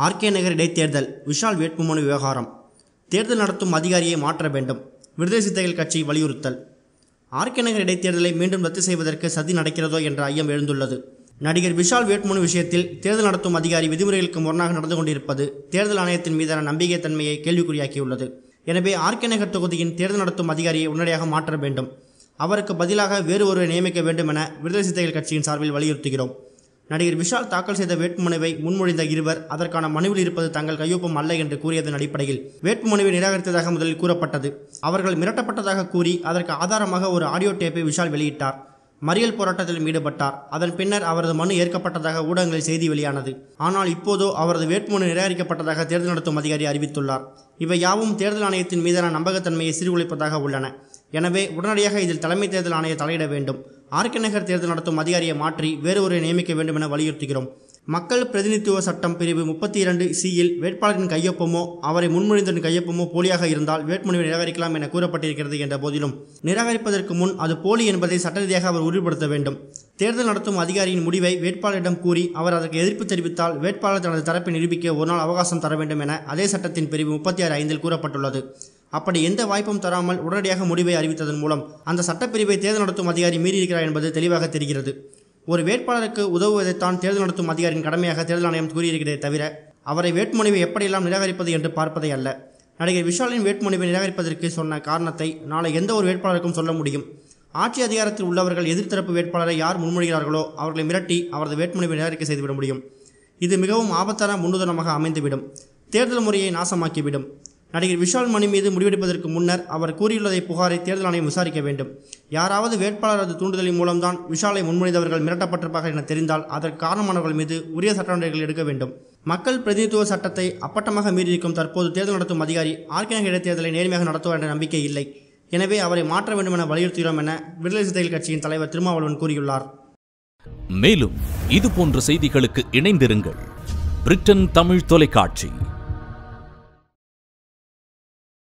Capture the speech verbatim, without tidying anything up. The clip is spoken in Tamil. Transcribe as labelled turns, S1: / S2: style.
S1: ஆர்கே நகர் இடைத்தேர்தல் விஷால் வேட்புமனு விவகாரம். தேர்தல் நடத்தும் அதிகாரியை மாற்ற வேண்டும். விடுதலை சிறுத்தைகள் கட்சி வலியுறுத்தல். ஆர்கே நகர் இடைத்தேர்தலை மீண்டும் ரத்து செய்வதற்கு சதி நடக்கிறதோ என்ற ஐயம் எழுந்துள்ளது. நடிகர் விஷால் வேட்புமனு விஷயத்தில் தேர்தல் நடத்தும் அதிகாரி விதிமுறைகளுக்கு முரணாக நடந்து கொண்டிருப்பது தேர்தல் ஆணையத்தின் மீதான நம்பிக்கை தன்மையை கேள்விக்குறியாக்கியுள்ளது. எனவே ஆர்கே நகர் தொகுதியின் தேர்தல் நடத்தும் அதிகாரியை உடனடியாக மாற்ற வேண்டும். அவருக்கு பதிலாக வேறு ஒருவரை நியமிக்க வேண்டும் என விடுதலை சிறுத்தைகள் கட்சியின் சார்பில் வலியுறுத்துகிறோம். நடிகர் விஷால் தாக்கல் செய்த வேட்புமனுவை முன்மொழிந்த இருவர் அதற்கான மனுவில் இருப்பது தங்கள் கையொப்பம் அல்ல என்று கூறியதன் அடிப்படையில் வேட்புமனுவை நிராகரித்ததாக முதலில் கூறப்பட்டது. அவர்கள் மிரட்டப்பட்டதாக கூறி அதற்கு ஆதாரமாக ஒரு ஆடியோ டேப்பை விஷால் வெளியிட்டார். மறியல் போராட்டத்திலும் ஈடுபட்டார். அதன் பின்னர் அவரது மனு ஏற்கப்பட்டதாக ஊடகங்களில் செய்தி வெளியானது. ஆனால் இப்போதோ அவரது வேட்புமனு நிராகரிக்கப்பட்டதாக தேர்தல் நடத்தும் அதிகாரி அறிவித்துள்ளார். இவை யாவும் தேர்தல் ஆணையத்தின் மீதான நம்பகத்தன்மையை சீர்குலைப்பதாக உள்ளன. எனவே உடனடியாக இதில் தலைமை தேர்தல் ஆணையம் தலையிட வேண்டும். ஆர்கே நகர் தேர்தல் நடத்தும் அதிகாரியை மாற்றி வேறு ஒருவரை நியமிக்க வேண்டும் என வலியுறுத்துகிறோம். மக்கள் பிரதிநிதித்துவ சட்டம் பிரிவு முப்பத்தி இரண்டு சியில் வேட்பாளரின் கையொப்பமோ அவரை முன்மொழிந்தவரின் கையொப்பமோ போலியாக இருந்தால் வேட்புமனுவை நிராகரிக்கலாம் என கூறப்பட்டிருக்கிறது என்ற போதிலும் நிராகரிப்பதற்கு முன் அது போலி என்பதை சட்ட ரீதியாக அவர் உறுதிப்படுத்த வேண்டும். தேர்தல் நடத்தும் அதிகாரியின் முடிவை வேட்பாளரிடம் கூறி அவர் அதற்கு எதிர்ப்பு தெரிவித்தால் வேட்பாளர் தனது தரப்பை நிரூபிக்க ஒரு நாள் அவகாசம் தர வேண்டும் என அதே சட்டத்தின் பிரிவு முப்பத்தி ஆறு ஐந்தில் கூறப்பட்டுள்ளது. அப்படி எந்த வாய்ப்பும் தராமல் உடனடியாக முடிவை அறிவித்ததன் மூலம் அந்த சட்டப்பிரிவை தேர்தல் நடத்தும் அதிகாரி மீறியிருக்கிறார் என்பது தெளிவாக தெரிகிறது. ஒரு வேட்பாளருக்கு உதவுவதைத்தான் தேர்தல் நடத்தும் அதிகாரியின் கடமையாக தேர்தல் ஆணையம் கூறியிருக்கிறதே தவிர அவரை வேட்புமனுவை எப்படியெல்லாம் நிராகரிப்பது என்று பார்ப்பதை அல்ல. நடிகர் விஷாலின் வேட்புமனுவை நிராகரிப்பதற்கு சொன்ன காரணத்தை நாளை எந்த ஒரு வேட்பாளருக்கும் சொல்ல முடியும். ஆட்சி அதிகாரத்தில் உள்ளவர்கள் எதிர்த்தரப்பு வேட்பாளரை யார் முன்மொழிகிறார்களோ அவர்களை மிரட்டி அவரது வேட்புமனுவை நிராகரிக்க செய்துவிட முடியும். இது மிகவும் ஆபத்தான முன்னுதாரணமாக அமைந்துவிடும். தேர்தல் முறையை நாசமாக்கிவிடும். நடிகர் விஷால் மனு மீது முடிவெடுப்பதற்கு முன்னர் அவர் கூறியுள்ளதை புகாரை தேர்தல் ஆணையம் விசாரிக்க வேண்டும். யாராவது வேட்பாளரது தூண்டுதலின் மூலம்தான் விஷாலை முன்மொழிந்தவர்கள் மிரட்டப்பட்டிருப்பார்கள் என தெரிந்தால் அதற்கு காரணமானவர்கள் மீது உரிய சட்ட நடவடிக்கைகள் எடுக்க வேண்டும். மக்கள் பிரதிநிதித்துவ சட்டத்தை அப்பட்டமாக மீறியிருக்கும் தற்போது தேர்தல் நடத்தும் அதிகாரி ஆர்கே நகர் இடைத்தேர்தலை நேர்மையாக நடத்துவார் என்ற நம்பிக்கை இல்லை. எனவே அவரை மாற்ற வேண்டும் என வலியுறுத்துகிறோம் என விடுதலை சிறுத்தைகள் கட்சியின் தலைவர் திருமாவளவன் கூறியுள்ளார்.
S2: மேலும் இது போன்ற செய்திகளுக்கு இணைந்திருங்கள். பிரிட்டன் தமிழ் தொலைக்காட்சி.